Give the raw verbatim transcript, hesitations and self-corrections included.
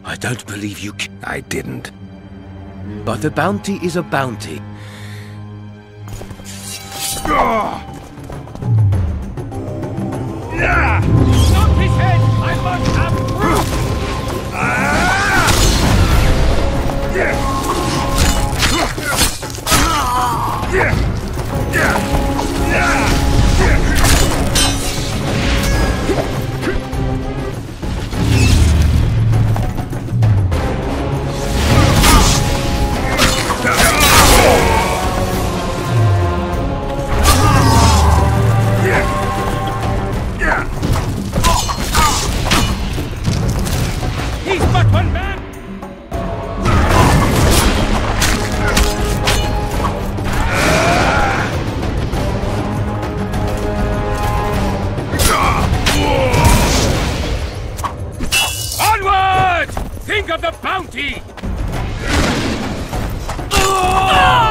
I don't believe you c- I didn't. But a bounty is a bounty. Stop his head! I must have proof! He's but one man! Onward! Think of the bounty! Ah!